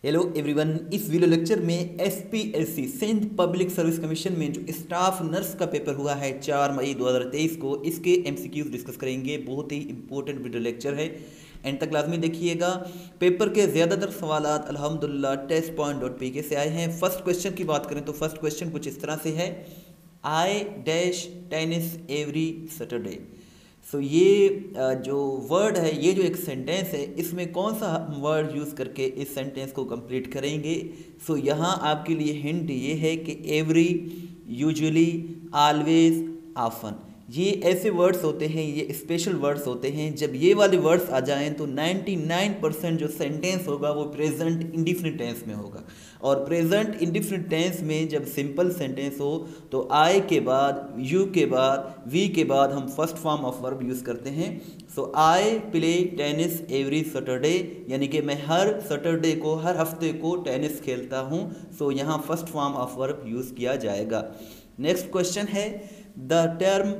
Hello everyone. इस video lecture में SPSC Sindh public service commission में जो स्टाफ नर्स का पेपर हुआ है 4 मई 2023 को, इसके एमसीक्यूज डिस्कस करेंगे। बहुत ही इंपॉर्टेंट वीडियो लेक्चर है, एंड तक लाजमी देखिएगा। पेपर के ज़्यादातर सवालात अल्हम्दुलिल्लाह test.pk से आए हैं। फर्स्ट क्वेश्चन की बात करें तो फर्स्ट क्वेश्चन कुछ इस तरह से है, I dash tennis every Saturday. So ये जो वर्ड है, ये जो एक सेंटेंस है, इसमें कौन सा वर्ड यूज़ करके इस सेंटेंस को कंप्लीट करेंगे। सो यहाँ आपके लिए हिंट ये है कि एवरी, यूजुअली, ऑलवेज, ऑफन, ये ऐसे वर्ड्स होते हैं, ये स्पेशल वर्ड्स होते हैं। जब ये वाले वर्ड्स आ जाएं तो 99% जो सेंटेंस होगा वो प्रेजेंट इंडिफिनिट टेंस में होगा। और प्रेजेंट इंडिफिनिट टेंस में जब सिंपल सेंटेंस हो तो आई के बाद, यू के बाद, वी के बाद हम first form of verb use करते हैं। So I play tennis every Saturday, यानी कि मैं हर सैटरडे को, हर हफ्ते को टेनिस खेलता हूँ। सो यहाँ first form of verb use किया जाएगा। नेक्स्ट क्वेश्चन है, the term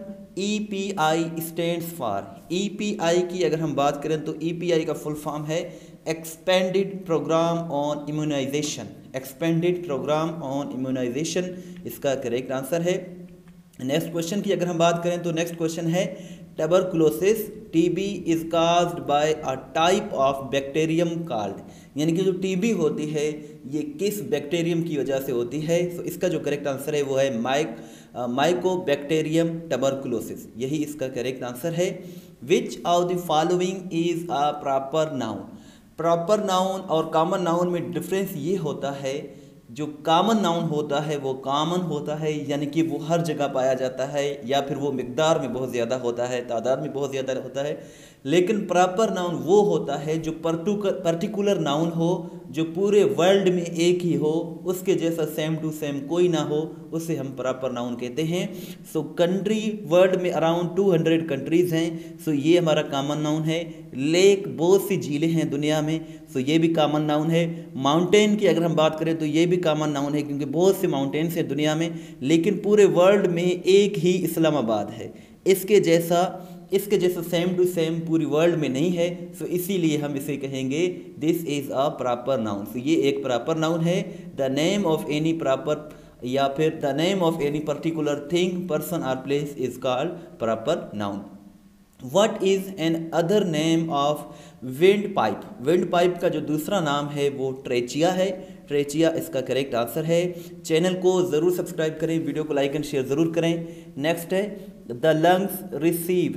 EPI stands for. EPI की अगर हम बात करें तो EPI का फुल फॉर्म है expanded programme on immunization. Expanded programme on immunization इसका करेक्ट आंसर है। नेक्स्ट क्वेश्चन की अगर हम बात करें तो नेक्स्ट क्वेश्चन है, tuberculosis TB is caused by a type of bacterium called. यानी कि जो TB होती है ये किस बैक्टीरियम की वजह से होती है। तो इसका जो करेक्ट आंसर है वो है माइकोबैक्टीरियम ट्यूबरकुलोसिस, यही इसका करेक्ट आंसर है। Which of the following is a proper noun. Proper noun और कॉमन नाउन में डिफरेंस ये होता है, जो कॉमन नाउन होता है वो कॉमन होता है, यानी कि वो हर जगह पाया जाता है, या फिर वो मिकदार में बहुत ज़्यादा होता है, तादाद में बहुत ज़्यादा होता है। लेकिन प्रॉपर नाउन वो होता है जो पर्टिकुलर नाउन हो, जो पूरे वर्ल्ड में एक ही हो, उसके जैसा सेम टू सेम कोई ना हो, उसे हम प्रॉपर नाउन कहते हैं। सो कंट्री, वर्ल्ड में अराउंड 200 कंट्रीज़ हैं। सो ये हमारा कॉमन नाउन है। लेक, बहुत सी झीलें हैं दुनिया में, सो ये भी कॉमन नाउन है। माउंटेन की अगर हम बात करें तो ये भी कॉमन नाउन है, क्योंकि बहुत से माउंटेन्स हैं दुनिया में, लेकिन पूरे वर्ल्ड में एक ही इस्लामाबाद है। इसके जैसा सेम टू सेम पूरी वर्ल्ड में नहीं है। सो इसीलिए हम इसे कहेंगे this is a proper noun. So ये एक प्रॉपर नाउन है। The name of any proper, या फिर the name of any particular thing, person और place is called proper noun. What is an other name of wind pipe? Wind pipe का जो दूसरा नाम है वो ट्रेचिया है। ट्रेचिया इसका करेक्ट आंसर है। चैनल को ज़रूर सब्सक्राइब करें, वीडियो को लाइक एंड शेयर ज़रूर करें। नेक्स्ट है, the lungs receive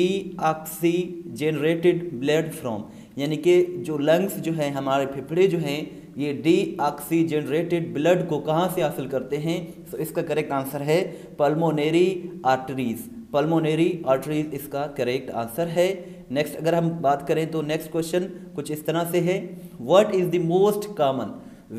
deoxygenated blood from. यानी कि जो लंग्स जो है, हमारे फेफड़े जो हैं, ये डीऑक्सीजनरेटेड ब्लड को कहाँ से हासिल करते हैं। तो इसका करेक्ट आंसर है पल्मोनरी आर्टरीज। पल्मोनरी आर्टरीज इसका करेक्ट आंसर है। नेक्स्ट अगर हम बात करें तो नेक्स्ट क्वेश्चन कुछ इस तरह से है, what is the most common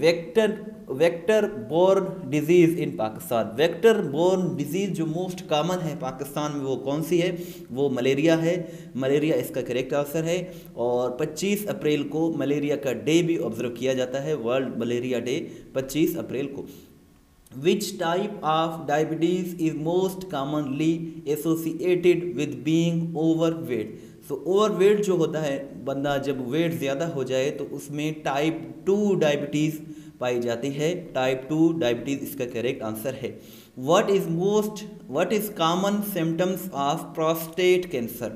vector borne disease in Pakistan. Vector borne disease जो मोस्ट कॉमन है पाकिस्तान में वो कौन सी है, वो मलेरिया है। मलेरिया इसका करेक्ट आंसर है। और 25 अप्रैल को मलेरिया का डे भी ऑब्जर्व किया जाता है, वर्ल्ड मलेरिया डे 25 अप्रैल को। Which type of diabetes is most commonly associated with being overweight? So overweight जो होता है, बंदा जब वेट ज़्यादा हो जाए तो उसमें टाइप 2 डायबिटीज़ पाई जाती है। टाइप 2 डायबिटीज़ इसका करेक्ट आंसर है। What is common symptoms of prostate cancer?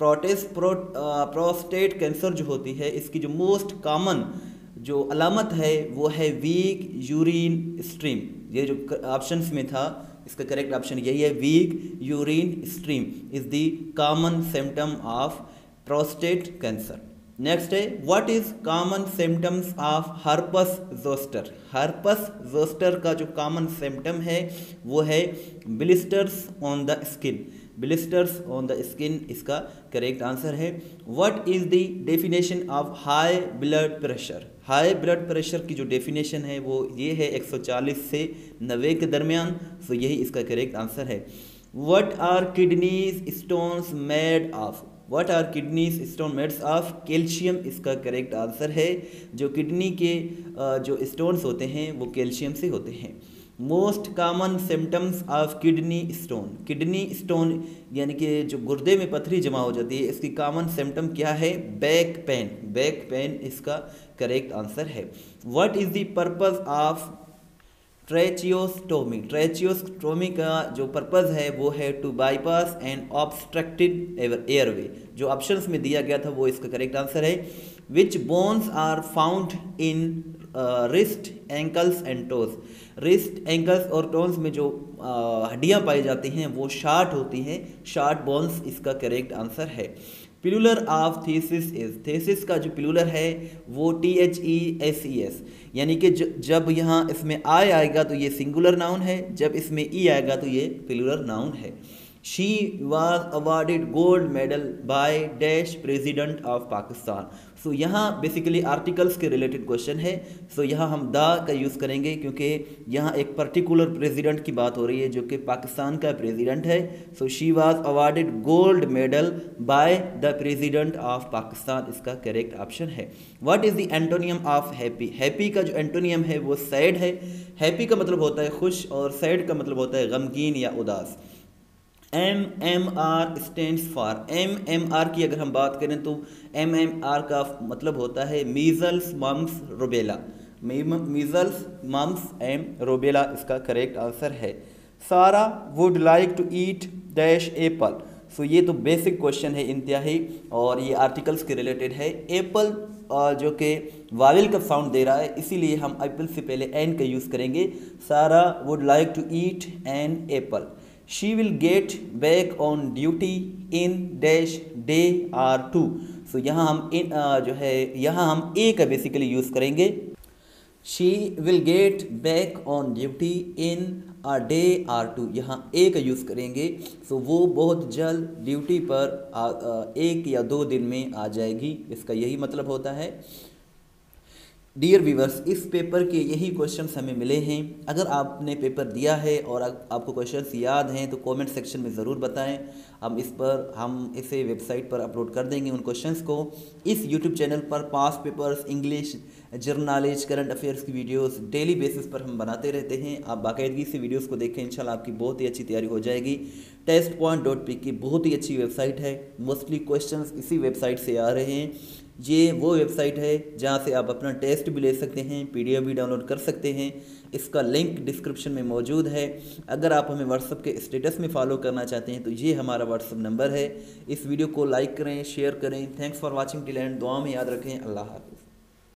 Prostate cancer जो होती है, इसकी जो मोस्ट कॉमन जो अलामत है वो है वीक यूरिन स्ट्रीम। ये जो ऑप्शंस में था, इसका करेक्ट ऑप्शन यही है, weak urine stream is the common symptom of prostate cancer. Next है, what is common symptoms of herpes zoster. Herpes zoster का जो कॉमन सिम्टम है वो है blisters on the skin. Blisters on the skin इसका correct answer है। What is the definition of high blood pressure. High blood pressure की जो definition है वो ये है 140 से 90 के दरमियान। सो यही इसका करेक्ट आंसर है। What are kidneys stones made of. What are kidneys stone mades of. Calcium इसका करेक्ट आंसर है। जो किडनी के जो स्टोन्स होते हैं वो कैल्शियम से होते हैं। Most common symptoms of kidney stone. Kidney stone यानी कि जो गुर्दे में पथरी जमा हो जाती है, इसकी कॉमन सिम्टम क्या है? Back pain. बैक पेन इसका करेक्ट आंसर है। What is the purpose of tracheostomy. Tracheostomy का जो पर्पज़ है वो है to bypass and obstructed airway. जो ऑप्शंस में दिया गया था वो इसका करेक्ट आंसर है। Which bones are found in wrist ankles and toes. Wrist ankles और टोन्स में जो हड्डियाँ पाई जाती हैं वो शार्ट होती हैं, शार्ट बोन्स इसका करेक्ट आंसर है। Plural of thesis is. Thesis का जो पिलुलर है वो THESES, यानी कि जब यहाँ इसमें आई आएगा तो ये सिंगुलर नाउन है, जब इसमें ई आएगा तो ये पिलुलर नाउन है। She was awarded gold medal by dash president of Pakistan. So यहाँ बेसिकली आर्टिकल्स के रिलेटेड क्वेश्चन है। सो यहाँ हम द का यूज़ करेंगे क्योंकि यहाँ एक पर्टिकुलर प्रेसिडेंट की बात हो रही है जो कि पाकिस्तान का प्रेसिडेंट है। So she was awarded gold medal by the president of Pakistan, इसका करेक्ट ऑप्शन है। What is the antonym of happy. Happy का जो एंटोनियम है वो सैड है। हैप्पी का मतलब होता है खुश और सैड का मतलब होता है गमगीन या उदास। MMR stands for. MMR की अगर हम बात करें तो MMR का मतलब होता है measles mumps rubella. Measles mumps and rubella इसका करेक्ट आंसर है। Sarah would like to eat dash apple. So ये तो बेसिक क्वेश्चन है इंतहाई और ये आर्टिकल्स के रिलेटेड है। एप्पल जो कि वावेल का साउंड दे रहा है इसीलिए हम एप्पल से पहले एन का यूज़ करेंगे। Sarah would like to eat an apple. She will get back on duty in dash day or two। So यहाँ हम इन जो है यहाँ हम ए का बेसिकली यूज़ करेंगे। She will get back on duty in a day or two, यहाँ ए का यूज़ करेंगे। सो वो बहुत जल्द ड्यूटी पर 1 या 2 दिन में आ जाएगी, इसका यही मतलब होता है। डियर व्यूवर्स, इस पेपर के यही क्वेश्चंस हमें मिले हैं। अगर आपने पेपर दिया है और आपको क्वेश्चंस याद हैं तो कमेंट सेक्शन में ज़रूर बताएं। हम इसे वेबसाइट पर अपलोड कर देंगे उन क्वेश्चंस को। इस यूट्यूब चैनल पर past papers, English, general knowledge, current affairs की वीडियोस डेली बेसिस पर हम बनाते रहते हैं। आप बाकायदगी से वीडियोस को देखें, इंशाल्लाह आपकी बहुत ही अच्छी तैयारी हो जाएगी। testpoint.pk बहुत ही अच्छी वेबसाइट है, मोस्टली क्वेश्चंस इसी वेबसाइट से आ रहे हैं। ये वो वेबसाइट है जहाँ से आप अपना टेस्ट भी ले सकते हैं, PDF भी डाउनलोड कर सकते हैं। इसका लिंक डिस्क्रिप्शन में मौजूद है। अगर आप हमें व्हाट्सएप के स्टेटस में फॉलो करना चाहते हैं तो ये हमारा व्हाट्सएप नंबर है। इस वीडियो को लाइक करें, शेयर करें। Thanks for watching till end. दुआ में याद रखें। अल्लाह हाफ़िज़।